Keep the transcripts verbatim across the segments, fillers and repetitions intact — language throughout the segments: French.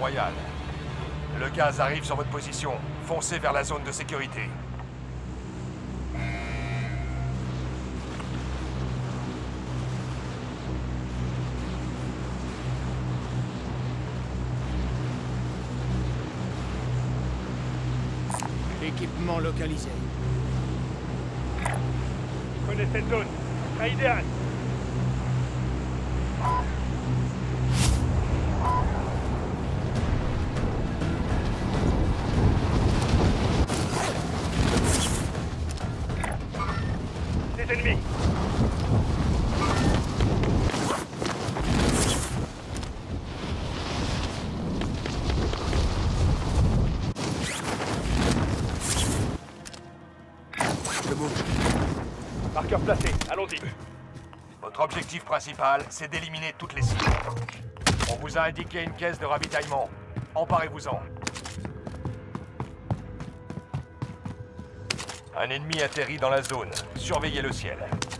Royal. Le gaz arrive sur votre position. Foncez vers la zone de sécurité. Équipement localisé. Je connais cette zone. Pas idéal. Des ennemis. Je bouge. Marqueur placé. Allons-y. Votre objectif principal, c'est d'éliminer toutes les cibles. On vous a indiqué une caisse de ravitaillement. Emparez-vous-en. Un ennemi atterrit dans la zone. Surveillez le ciel.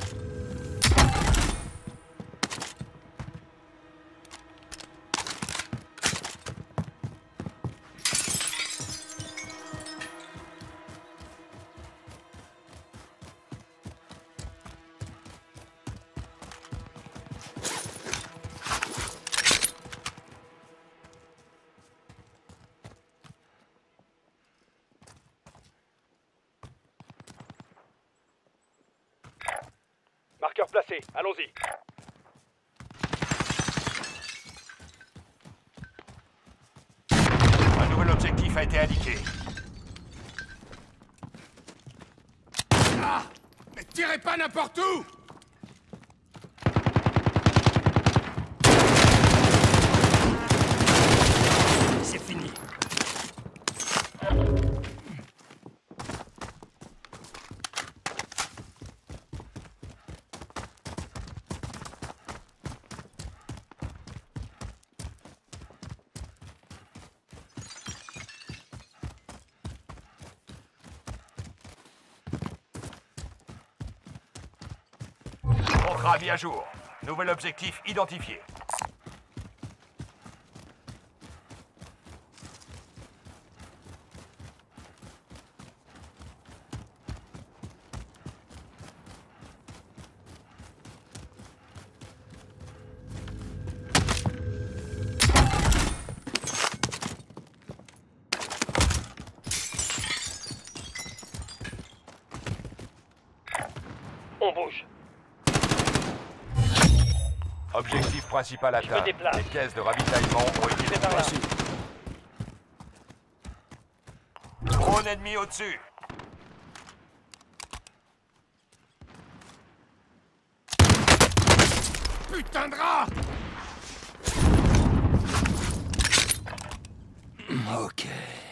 Marqueur placé. Allons-y. Un nouvel objectif a été indiqué. Ah! Mais tirez pas n'importe où! C'est fini. Contrat mis à jour. Nouvel objectif identifié. On bouge. Objectif principal atteint. me déplace. Les caisses de ravitaillement ont été C'est par là. déplacées. Drone ennemi au-dessus. Putain de rat! Ok.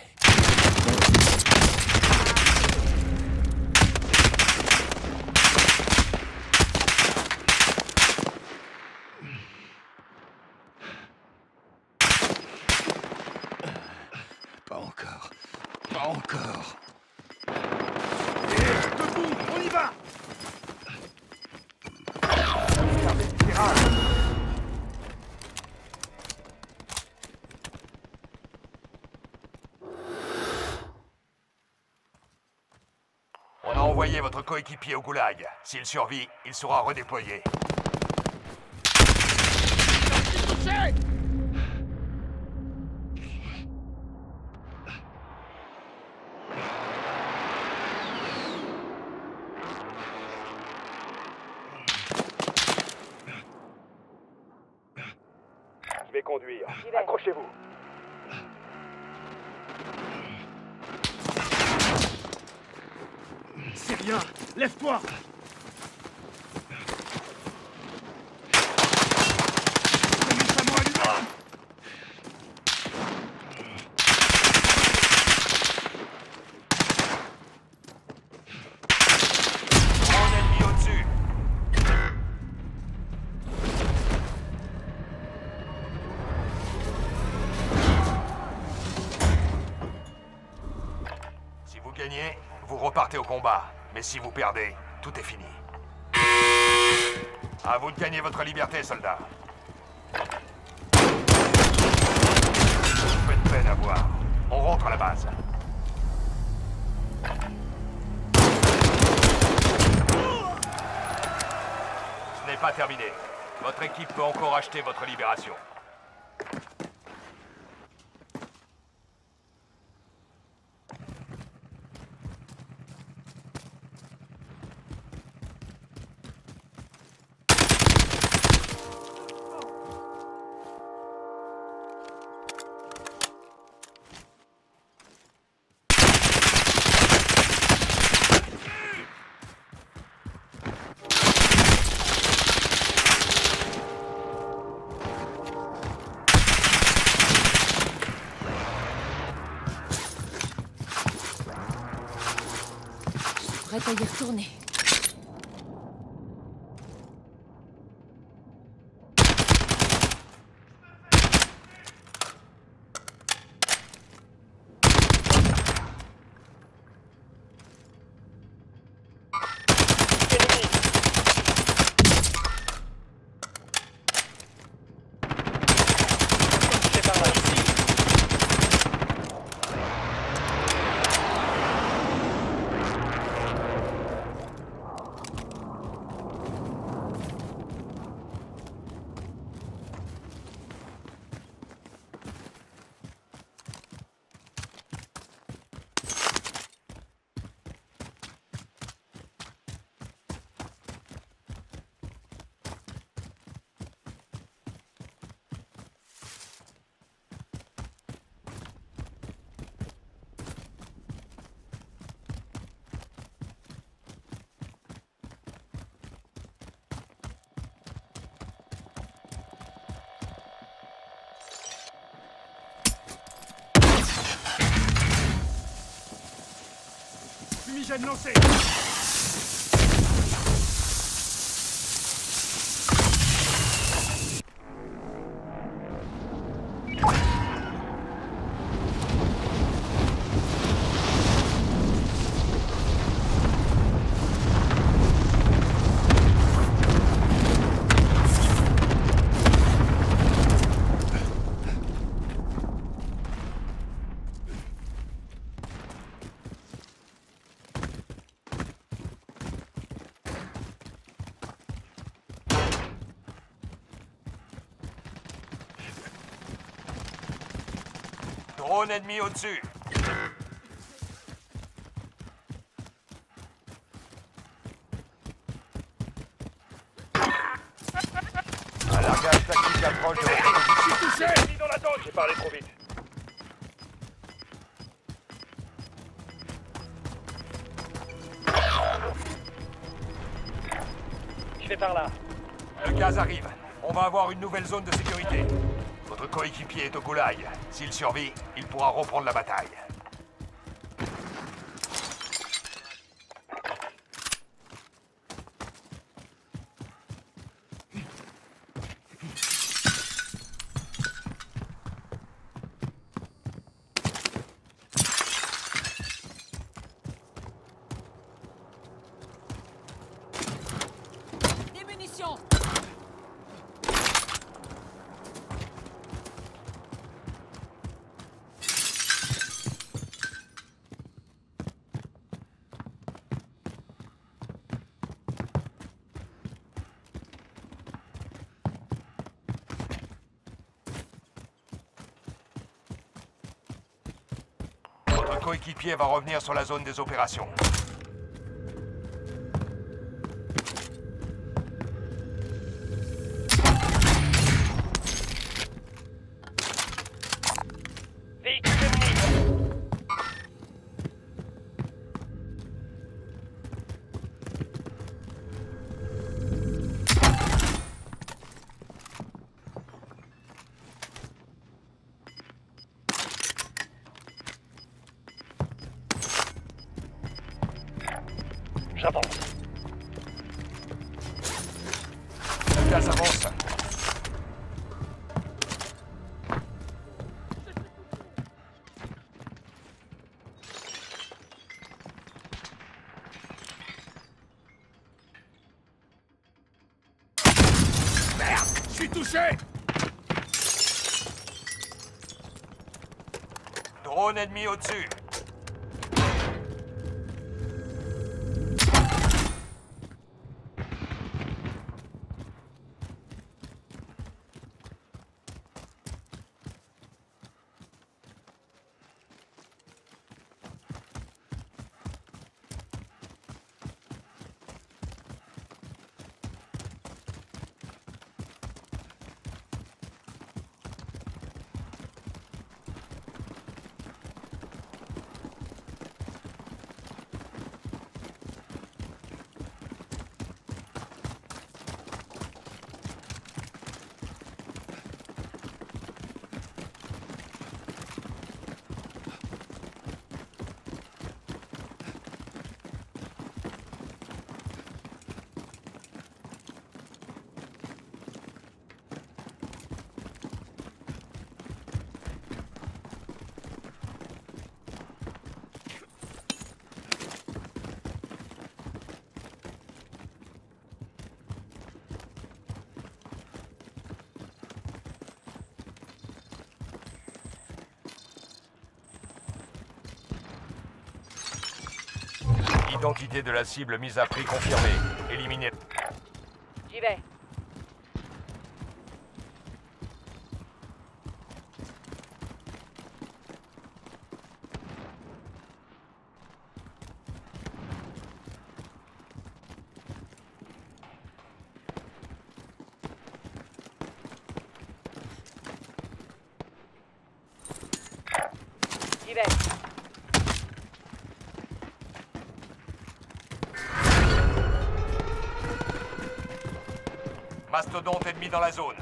Pas encore. Pas encore. Et debout. On y va. On a envoyé votre coéquipier au goulag. S'il survit, il sera redéployé. Je vais conduire. Accrochez-vous. C'est rien. Lève-toi. Drone ennemi au-dessus. Si vous gagnez, vous repartez au combat. Mais si vous perdez, tout est fini. À vous de gagner votre liberté, soldats. peine à voir. On rentre à la base. Ce n'est pas terminé. Votre équipe peut encore acheter votre libération. Prête à y retourner. Fumigène lancé. Drone ennemi au-dessus. Un largage tactique approche de votre position. Touché. Ennemi dans la zone. J'ai parlé trop vite. Je vais par là. Le gaz arrive. On va avoir une nouvelle zone de sécurité. Votre coéquipier est au goulag. S'il survit, il pourra reprendre la bataille. Des munitions. Votre coéquipier va revenir sur la zone des opérations. Véhicule ennemi. J'avance. Le gaz avance. Merde, je suis touché. Drone ennemi au-dessus. Identité de la cible mise à prix confirmée. Éliminée. J'y vais. J'y vais. Mastodonte ennemi dans la zone.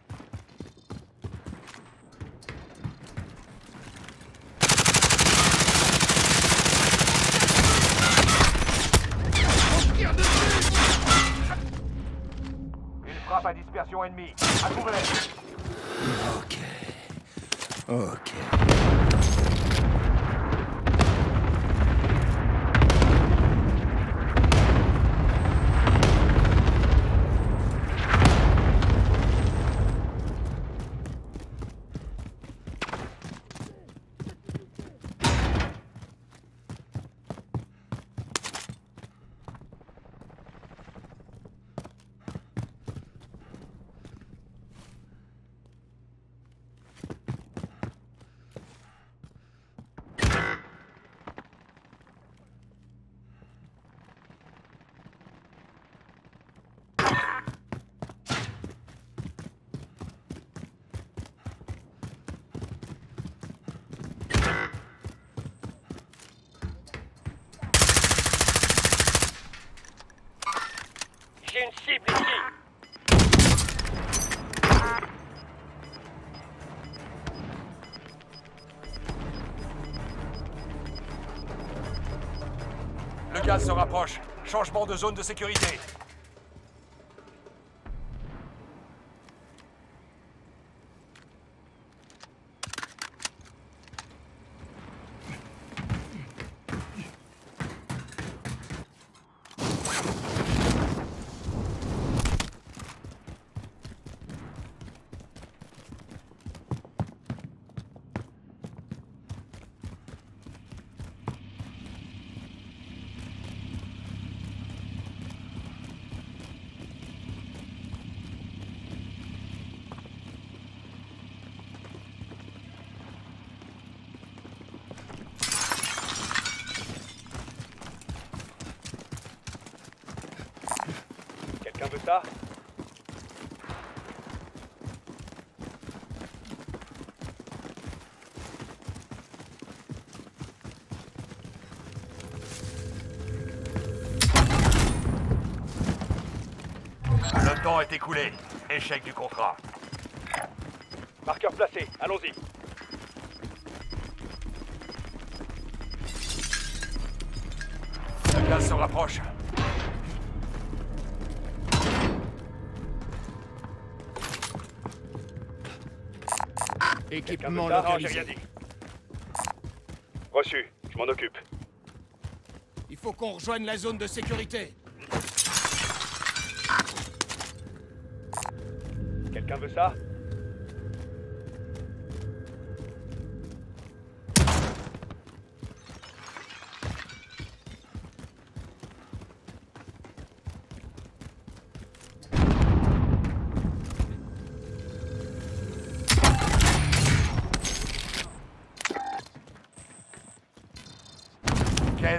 Une frappe à dispersion ennemie. À couvert. Ok. Ok. J'ai une cible ici. Le gaz se rapproche. Changement de zone de sécurité. Quelqu'un veut ça? Le temps est écoulé. Échec du contrat. Marqueur placé, allons-y. Le gaz se rapproche. Équipement Non, j'ai localisé. rien dit. Reçu, je m'en occupe. Il faut qu'on rejoigne la zone de sécurité. Quelqu'un veut ça?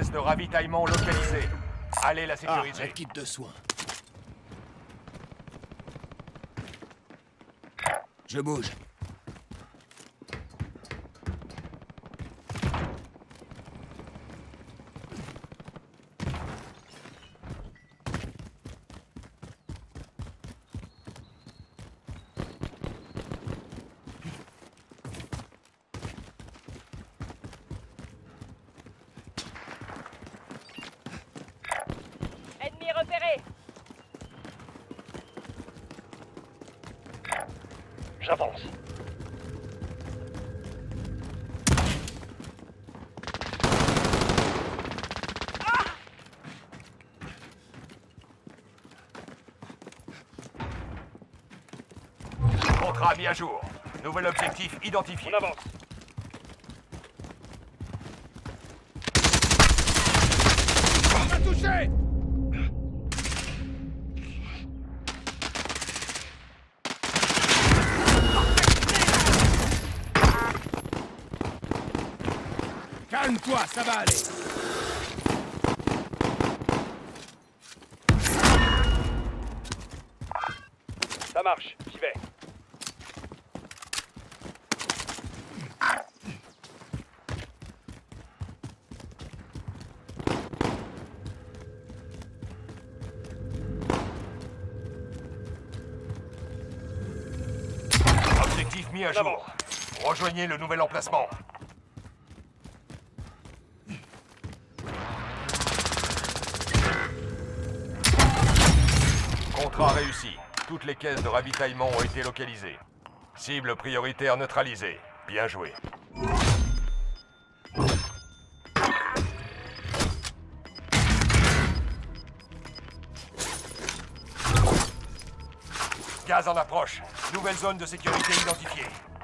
caisse de ravitaillement localisée. Allez la Ah, sécuriser. un kit de soins. Je bouge. Ennemi repéré. J'avance. Contrat mis à jour. Nouvel objectif identifié. On avance. On va toucher. Calme-toi, ça va aller. Ça marche, j'y vais. Objectif mis à On jour. avance. Rejoignez le nouvel emplacement. Contrat réussi. Toutes les caisses de ravitaillement ont été localisées. Cible prioritaire neutralisée. Bien joué. Gaz en approche. Nouvelle zone de sécurité identifiée.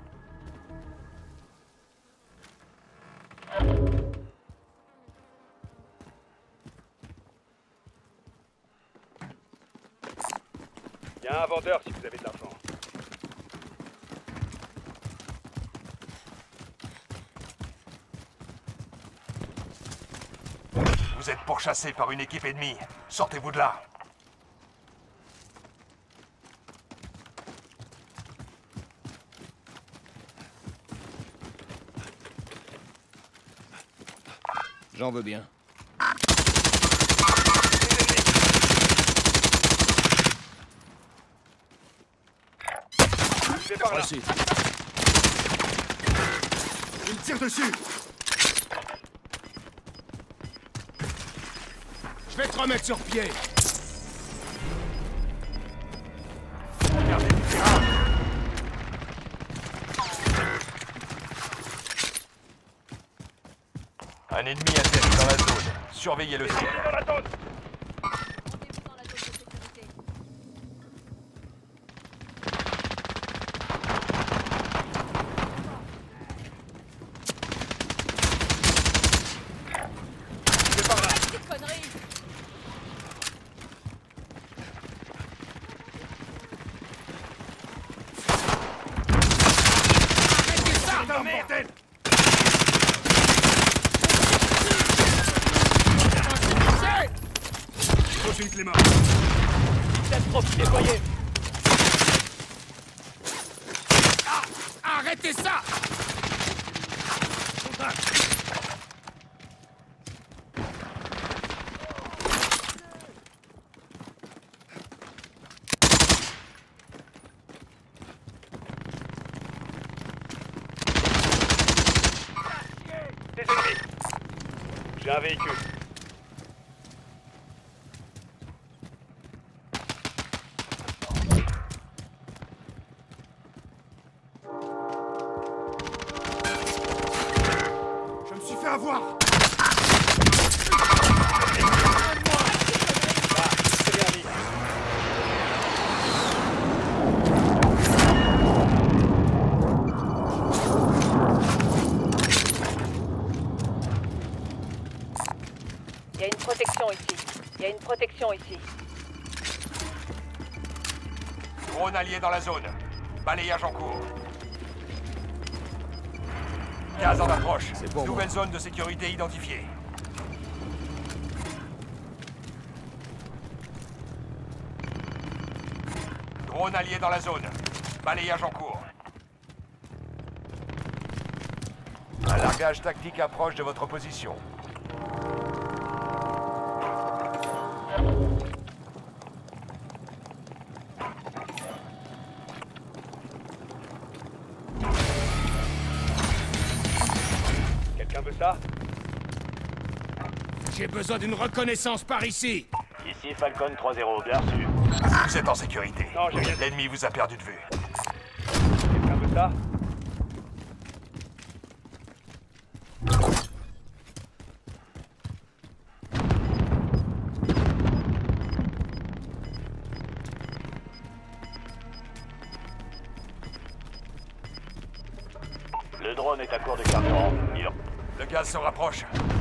Il y a un vendeur si vous avez de l'argent. Vous êtes pourchassé par une équipe ennemie. Sortez-vous de là. J'en veux bien. Je vais par là. Reçu. Il me tire dessus. Je vais te remettre sur pied. Gardez du terrain. Un ennemi atterrit dans la zone. Surveillez le ciel. Dans la zone. Rendez-vous dans la zone de sécurité. Je vais par là. Petite connerie. Arrêtez ça, dans bordel. Prochaine Clément. Catastrophe déployée. Ah, arrêtez ça. Des ennemis. J'ai un véhicule. Je me suis fait avoir. C'est bien dit. Il y a une protection ici. Il y a une protection ici. Drone allié dans la zone. Balayage en cours. Gaz en approche. C'est pour Nouvelle zone de sécurité identifiée. Drone allié dans la zone. Balayage en cours. Un largage tactique approche de votre position. Quelqu'un veut ça? J'ai besoin d'une reconnaissance par ici. Ici Falcon trois zéro, bien reçu. Vous êtes en sécurité. Non, j'ai rien. L'ennemi vous a perdu de vue. Quelqu'un veut ça? Le drone est à court de carburant. Il... Le gaz se rapproche.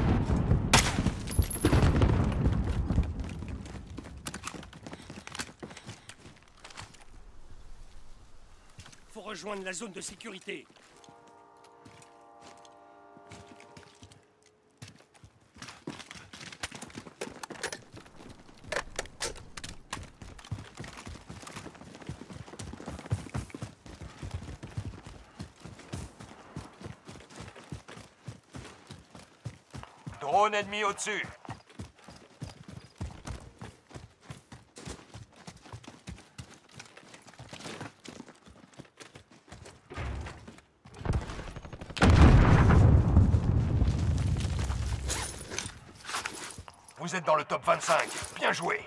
Faut rejoindre la zone de sécurité. Drone ennemi au-dessus. Vous êtes dans le top vingt-cinq. Bien joué.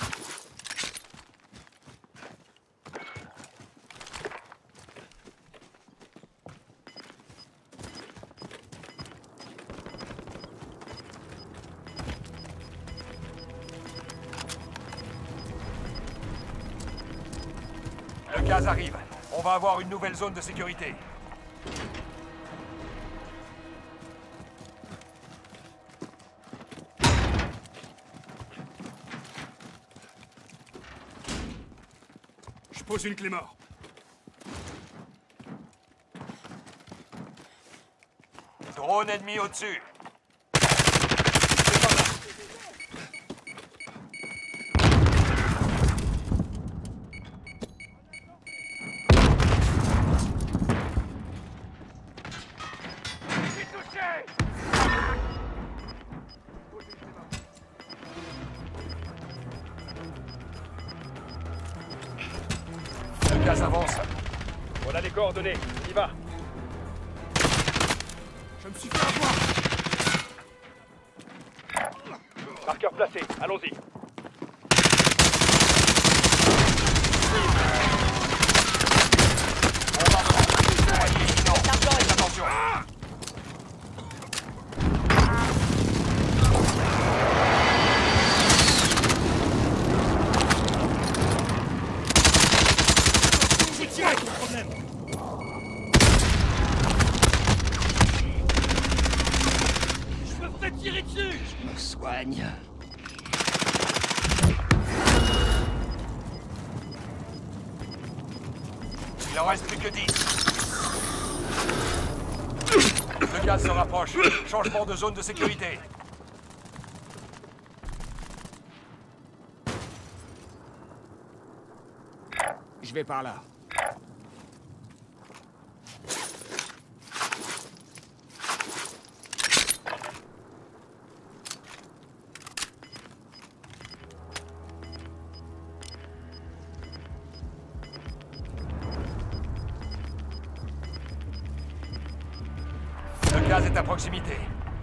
Le gaz arrive. On va avoir une nouvelle zone de sécurité. Je pose une clé mort. Drone ennemi au-dessus. Le gaz avance. On a les coordonnées. On y va. Je me suis fait avoir. Marqueur placé. Allons-y. Attention. J'ai tiré ton problème. Je me ferai tirer dessus. Je me soigne. Il en reste plus que dix. Le gaz se rapproche. Changement de zone de sécurité. Je vais par là. Le gaz est à proximité.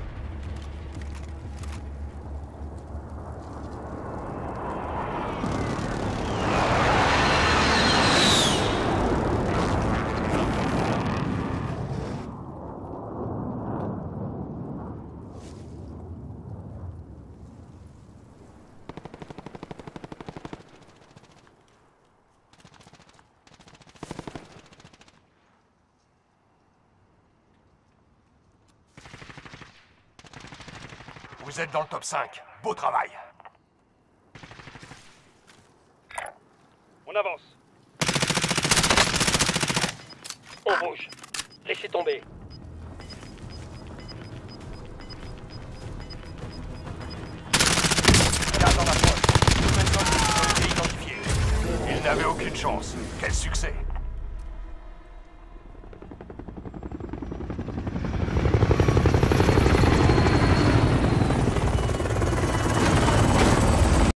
Vous êtes dans le top cinq. Beau travail. On avance. On bouge. Laissez tomber. Gaz en approche. Nouvelle zone de sécurité identifiée. Il n'avait aucune chance. Quel succès!